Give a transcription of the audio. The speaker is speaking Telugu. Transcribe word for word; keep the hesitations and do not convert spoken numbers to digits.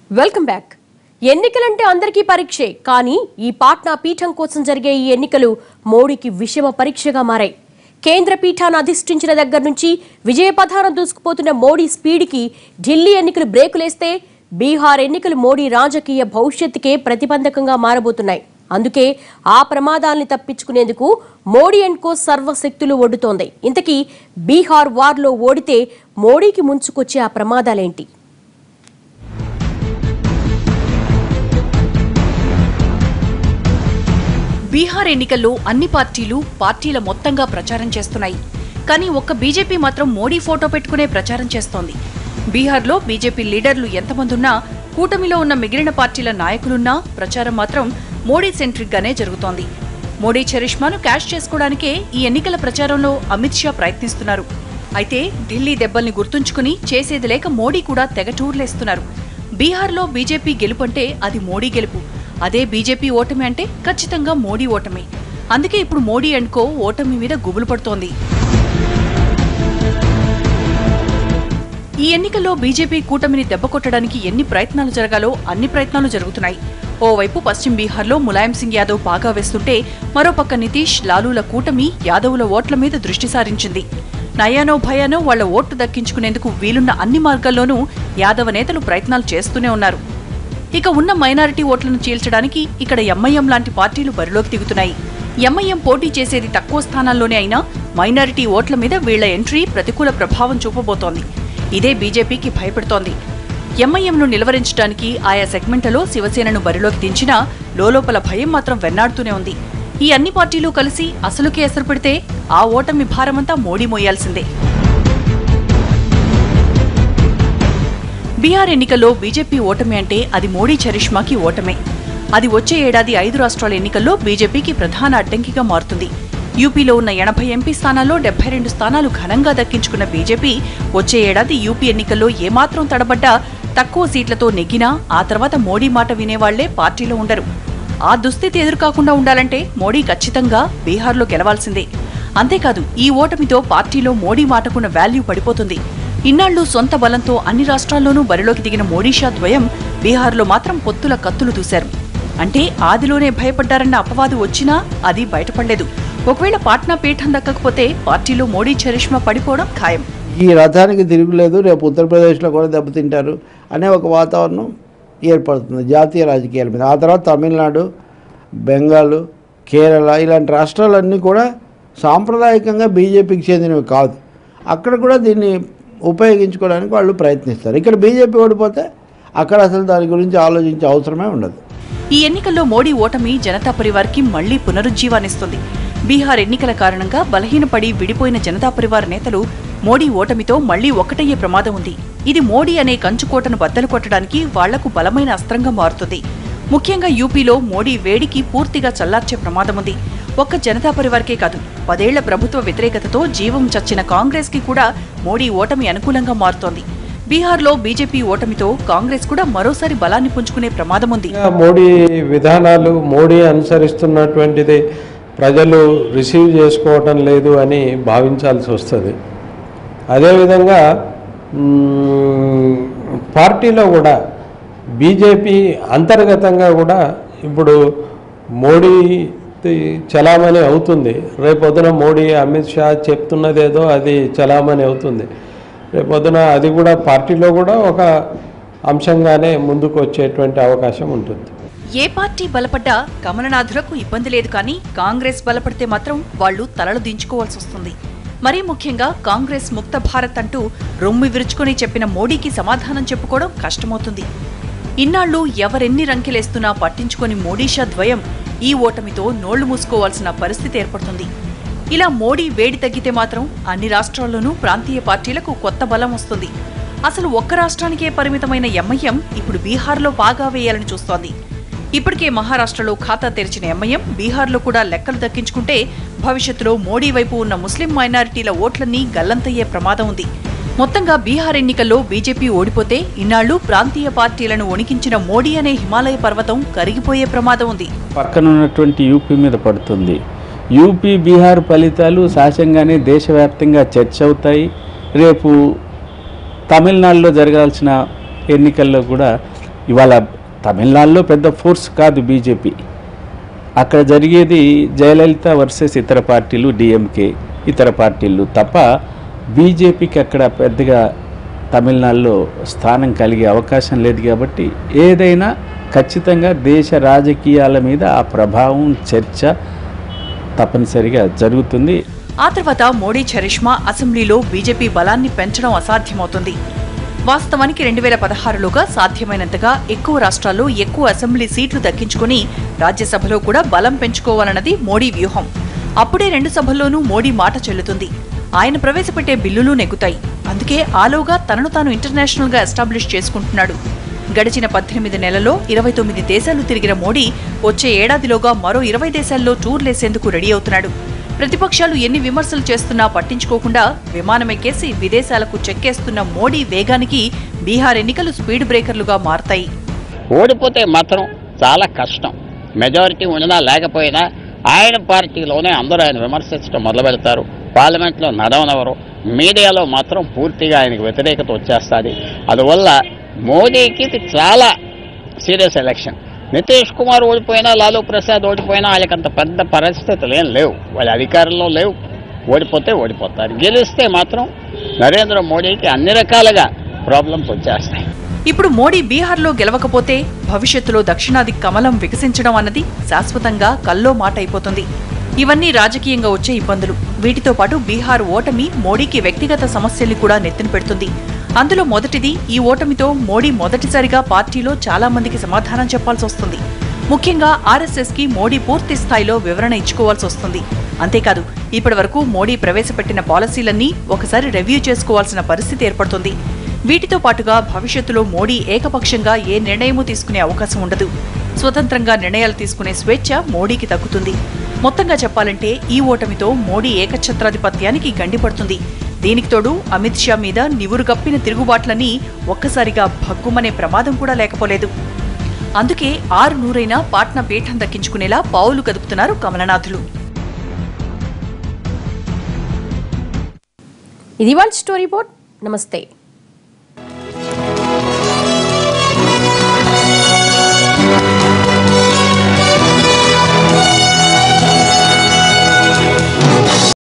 Welcome back. ఎన్నికలంటే అందరికీ పరీక్షే. కానీ ఈ పాట్నా పీఠం కోసం జరిగే ఈ ఎన్నికలు మోడీకి విషమ పరీక్షగా మారాయి. కేంద్ర పీఠాన్ని అధిష్ఠించిన దగ్గర నుంచి విజయపథాన దూసుకుపోతున్న మోడీ స్పీడ్కి ఢిల్లీ ఎన్నికలు బ్రేకులేస్తే బీహార్ ఎన్నికలు మోడీ రాజకీయ భవిష్యత్తుకే ప్రతిబంధకంగా మారబోతున్నాయి. అందుకే ఆ ప్రమాదాల్ని తప్పించుకునేందుకు మోడీ అండ్ కో సర్వశక్తులు ఒడ్డుతోంది. ఇంతకీ బీహార్ వార్లో ఓడితే మోడీకి ముంచుకొచ్చే ఆ ప్రమాదాలేంటి? బీహార్ ఎన్నికల్లో అన్ని పార్టీలు పార్టీల మొత్తంగా ప్రచారం చేస్తున్నాయి. కానీ ఒక్క బీజేపీ మాత్రం మోడీ ఫోటో పెట్టుకునే ప్రచారం చేస్తోంది. బీహార్లో బీజేపీ లీడర్లు ఎంతమంది ఉన్నా, కూటమిలో ఉన్న మిగిలిన పార్టీల నాయకులున్నా ప్రచారం మాత్రం మోడీ సెంట్రిక్ గానే జరుగుతోంది. మోడీ చరిష్మాను క్యాష్ చేసుకోవడానికే ఈ ఎన్నికల ప్రచారంలో అమిత్ షా ప్రయత్నిస్తున్నారు. అయితే ఢిల్లీ దెబ్బల్ని గుర్తుంచుకుని చేసేది లేక మోడీ కూడా తెగ టూర్లేస్తున్నారు. బీహార్లో బీజేపీ గెలుపంటే అది మోడీ గెలుపు, అదే బీజేపీ ఓటమి అంటే ఖచ్చితంగా మోడీ ఓటమి. అందుకే ఇప్పుడు మోడీ అండ్ కో ఓటమి మీద గుబులు పడుతోంది. ఈ ఎన్నికల్లో బీజేపీ కూటమిని దెబ్బకొట్టడానికి ఎన్ని ప్రయత్నాలు జరగాలో అన్ని ప్రయత్నాలు జరుగుతున్నాయి. ఓవైపు పశ్చిమ బీహార్లో ములాయం సింగ్ యాదవ్ బాగా వేస్తుంటే, మరోపక్క నితీష్, లాలూల కూటమి యాదవుల ఓట్ల మీద దృష్టి సారించింది. నయానో భయానో వాళ్ల ఓట్లు దక్కించుకునేందుకు వీలున్న అన్ని మార్గాల్లోనూ యాదవ నేతలు ప్రయత్నాలు చేస్తూనే ఉన్నారు. ఇక ఉన్న మైనారిటీ ఓట్లను చీల్చడానికి ఇక్కడ ఎంఐఎం లాంటి పార్టీలు బరిలోకి దిగుతున్నాయి. ఎంఐఎం పోటీ చేసేది తక్కువ స్థానాల్లోనే అయినా మైనారిటీ ఓట్ల మీద వీళ్ల ఎంట్రీ ప్రతికూల ప్రభావం చూపబోతోంది. ఇదే బీజేపీకి భయపెడుతోంది. ఎంఐఎంను నిలవరించడానికి ఆయా సెగ్మెంట్లలో శివసేనను బరిలోకి దించినా లోలోపల భయం మాత్రం వెన్నాడుతూనే ఉంది. ఈ అన్ని పార్టీలు కలిసి అసలుకే ఎసరు పెడితే ఆ ఓటమి భారమంతా మోడీ మోయాల్సిందే. బీహార్ ఎన్నికల్లో బీజేపీ ఓటమి అంటే అది మోడీ చరిష్మాకి ఓటమే. అది వచ్చే ఏడాది ఐదు రాష్ట్రాల ఎన్నికల్లో బీజేపీకి ప్రధాన అడ్డంకిగా మారుతుంది. యూపీలో ఉన్న ఎనభై ఎంపీ స్థానాల్లో డెబ్బై రెండు స్థానాలు ఘనంగా దక్కించుకున్న బీజేపీ వచ్చే ఏడాది యూపీ ఎన్నికల్లో ఏమాత్రం తడబడ్డా, తక్కువ సీట్లతో నెగ్గినా ఆ తర్వాత మోడీ మాట వినేవాళ్లే పార్టీలో ఉండరు. ఆ దుస్థితి ఎదురుకాకుండా ఉండాలంటే మోడీ ఖచ్చితంగా బీహార్లో గెలవాల్సిందే. అంతేకాదు ఈ ఓటమితో పార్టీలో మోడీ మాటకున్న వాల్యూ పడిపోతుంది. ఇన్నాళ్లు సొంత బలంతో అన్ని రాష్ట్రాల్లోనూ బరిలోకి దిగిన మోడీషా ద్వయం బీహార్లో మాత్రం పొత్తుల కత్తులు దూశారు. అంటే ఆదిలోనే భయపడ్డారన్న అపవాదు వచ్చినా అది బయటపడలేదు. ఒకవేళ పాట్నా పీఠం దక్కకపోతే పార్టీలో మోడీ చరిష్మా పడిపోవడం ఖాయం. ఈ రథానికి తిరుగులేదు, రేపు ఉత్తరప్రదేశ్లో కూడా దెబ్బతింటారు అనే ఒక వాతావరణం ఏర్పడుతుంది జాతీయ రాజకీయాల మీద. ఆ తర్వాత తమిళనాడు, బెంగాల్, కేరళ ఇలాంటి రాష్ట్రాలన్నీ కూడా సాంప్రదాయకంగా బీజేపీకి చెందినవి కాదు. అక్కడ కూడా దీన్ని ఉపయోగించుకోవడానికి వాళ్ళు ప్రయత్నిస్తారు. ఇక్కడ బీజేపీ ఓడిపోతే అక్కడ అసలు దాని గురించి ఆలోచించే అవసరమే ఉండదు. ఈ ఎన్నికల్లో మోడీ ఓటమి జనతా పరివార్కి మళ్లీ పునరుజ్జీవానిస్తుంది. బీహార్ ఎన్నికల కారణంగా బలహీనపడి విడిపోయిన జనతా పరివార్ నేతలు మోడీ ఓటమితో మళ్లీ ఒక్కటయ్యే ప్రమాదం ఉంది. ఇది మోడీ అనే కంచుకోటను బద్దలు కొట్టడానికి వాళ్లకు బలమైన అస్త్రంగా మారుతుంది. ముఖ్యంగా యూపీలో మోడీ వేడికి పూర్తిగా చల్లార్చే ప్రమాదం ఉంది. ఒక్క జనతా పరివార్కే కాదు, పదేళ్ల ప్రభుత్వ వ్యతిరేకతతో జీవం చచ్చిన కాంగ్రెస్ కి కూడా మోడీ ఓటమి అనుకూలంగా మారుతోంది. బీహార్లో బీజేపీ ఓటమితో కాంగ్రెస్ కూడా మరోసారి బలాన్ని పుంజుకునే ప్రమాదం ఉంది. మోడీ విధానాలు, మోడీ అనుసరిస్తున్నటువంటిది ప్రజలు రిసీవ్ చేసుకోవటం లేదు అని భావించాల్సి వస్తుంది. అదేవిధంగా పార్టీలో కూడా బీజేపీ అంతర్గతంగా కూడా ఇప్పుడు మోడీ చలామణి అవుతుంది. రేపొద్దున మోడీ, అమిత్ షా చెప్తున్నదేదో అది చలామణి అవుతుంది. రేపొద్దున అది కూడా పార్టీలో కూడా ఒక అంశంగానే ముందుకు వచ్చేటువంటి అవకాశం ఉంటుంది. ఏ పార్టీ బలపడ్డా కమలనాథులకు ఇబ్బంది లేదు. కానీ కాంగ్రెస్ బలపడితే మాత్రం వాళ్లు తలలు దించుకోవాల్సి వస్తుంది. మరీ ముఖ్యంగా కాంగ్రెస్ ముక్త భారత్ అంటూ రొమ్ము విరుచుకొని చెప్పిన మోడీకి సమాధానం చెప్పుకోవడం కష్టమవుతుంది. ఇన్నాళ్లు ఎవరెన్ని రంకెలేస్తున్నా పట్టించుకొని మోడీషా ద్వయం ఈ ఓటమితో నోళ్లు మూసుకోవాల్సిన పరిస్థితి ఏర్పడుతుంది. ఇలా మోడీ వేడి తగ్గితే మాత్రం అన్ని రాష్ట్రాల్లోనూ ప్రాంతీయ పార్టీలకు కొత్త బలం వస్తుంది. అసలు ఒక్క రాష్ట్రానికే పరిమితమైన ఎంఐఎం ఇప్పుడు బీహార్లో బాగా వేయాలని చూస్తోంది. ఇప్పటికే మహారాష్ట్రలో ఖాతా తెరిచిన ఎంఐఎం బీహార్లో కూడా లెక్కలు దక్కించుకుంటే భవిష్యత్తులో మోడీ వైపు ఉన్న ముస్లిం మైనారిటీల ఓట్లన్నీ గల్లంతయ్యే ప్రమాదం ఉంది. మొత్తంగా బీహార్ ఎన్నికల్లో బీజేపీ ఓడిపోతే ఇన్నాళ్లు ప్రాంతీయ పార్టీలను వణికించిన మోడీ అనే హిమాలయ పర్వతం కరిగిపోయే ప్రమాదం ఉంది. పక్కనున్నటువంటి యూపీ మీద పడుతుంది. యూపీ, బీహార్ ఫలితాలు సహజంగానే దేశవ్యాప్తంగా చర్చ అవుతాయి. రేపు తమిళనాడులో జరగాల్సిన ఎన్నికల్లో కూడా ఇవాళ తమిళనాడులో పెద్ద ఫోర్స్ కాదు బీజేపీ. అక్కడ జరిగేది జయలలిత వర్సెస్ ఇతర పార్టీలు, డిఎంకే ఇతర పార్టీలు తప్ప బీజేపీకి అక్కడ పెద్దగా తమిళనాడులో స్థానం కలిగే అవకాశం లేదు. కాబట్టి ఏదైనా ఖచ్చితంగా దేశ రాజకీయాల మీద ఆ ప్రభావం, చర్చ తప్పనిసరిగా జరుగుతుంది. ఆ తర్వాత మోడీ చరిష్మా అసెంబ్లీలో బీజేపీ బలాన్ని పెంచడం అసాధ్యమవుతుంది. వాస్తవానికి రెండు వేల పదహారులోగా సాధ్యమైనంతగా ఎక్కువ రాష్ట్రాల్లో ఎక్కువ అసెంబ్లీ సీట్లు దక్కించుకుని రాజ్యసభలో కూడా బలం పెంచుకోవాలన్నది మోడీ వ్యూహం. అప్పుడే రెండు సభల్లోనూ మోడీ మాట చెల్లుతుంది. ఆయన ప్రవేశపెట్టే బిల్లులు నెగ్గుతాయి. అందుకే ఆలోగా తనను తాను ఇంటర్నేషనల్ గా ఎస్టాబ్లిష్ చేసుకుంటున్నాడు. గడిచిన పద్దెనిమిది నెలల్లో ఇరవై తొమ్మిది దేశాలు తిరిగిన మోడీ వచ్చే ఏడాదిలోగా మరో ఇరవై దేశాల్లో టూర్లేసేందుకు రెడీ అవుతున్నాడు. ప్రతిపక్షాలు ఎన్ని విమర్శలు చేస్తున్నా పట్టించుకోకుండా విమానమెక్కేసి విదేశాలకు చెక్కేస్తున్న మోడీ వేగానికి బీహార్ ఎన్నికలు స్పీడ్ బ్రేకర్లుగా మారతాయి. ఓడిపోతే మాత్రం చాలా కష్టం. మెజారిటీ ఉన్నా లేకపోయినా ఆయన పార్టీలోనే అందరూ ఆయన విమర్శించడం మొదలు పెడతారు. పార్లమెంట్లో నడవనవరు, మీడియాలో మాత్రం పూర్తిగా ఆయనకు వ్యతిరేకత వచ్చేస్తుంది. అందువల్ల మోదీకి ఇది చాలా సీరియస్ ఎలక్షన్. నితీష్ కుమార్ ఓడిపోయినా, లాలూ ప్రసాద్ ఓడిపోయినా వాళ్ళకంత పెద్ద పరిస్థితులు ఏం లేవు. వాళ్ళ అధికారంలో లేవు. ఓడిపోతే ఓడిపోతారు. గెలిస్తే మాత్రం నరేంద్ర మోడీకి అన్ని రకాలుగా ప్రాబ్లమ్స్ వచ్చేస్తాయి. ఇప్పుడు మోడీ బీహార్లో గెలవకపోతే భవిష్యత్తులో దక్షిణాది కమలం వికసించడం అన్నది శాశ్వతంగా కల్లో మాట అయిపోతుంది. ఇవన్నీ రాజకీయంగా వచ్చే ఇబ్బందులు. వీటితో పాటు బీహార్ ఓటమి మోడీకి వ్యక్తిగత సమస్యల్ని కూడా నెత్తిన పెడుతుంది. అందులో మొదటిది, ఈ ఓటమితో మోడీ మొదటిసారిగా పార్టీలో చాలా మందికి సమాధానం చెప్పాల్సి వస్తుంది. ముఖ్యంగా ఆర్ఎస్ఎస్ కి మోడీ పూర్తి స్థాయిలో వివరణ ఇచ్చుకోవాల్సి వస్తుంది. అంతేకాదు, ఇప్పటి వరకు మోడీ ప్రవేశపెట్టిన పాలసీలన్నీ ఒకసారి రివ్యూ చేసుకోవాల్సిన పరిస్థితి ఏర్పడుతుంది. వీటితో పాటుగా భవిష్యత్తులో మోడీ ఏకపక్షంగా ఏ నిర్ణయమూ తీసుకునే అవకాశం ఉండదు. స్వతంత్రంగా నిర్ణయాలు తీసుకునే స్వేచ్ఛ మోడీకి తగ్గుతుంది. మొత్తంగా చెప్పాలంటే ఈ ఓటమితో మోడీ ఏకఛత్రాధిపత్యానికి గండిపడుతుంది. దీనికి తోడు అమిత్ షా మీద నివురుగప్పిన తిరుగుబాట్లని ఒక్కసారిగా భగ్గుమనే ప్రమాదం కూడా లేకపోలేదు. అందుకే ఆరు నూరైనా పాట్నా పీఠం దక్కించుకునేలా పావులు కదుపుతున్నారు కమలనాథులు. ఇది వాళ్ళ స్టోరీ బోర్డ్. నమస్తే.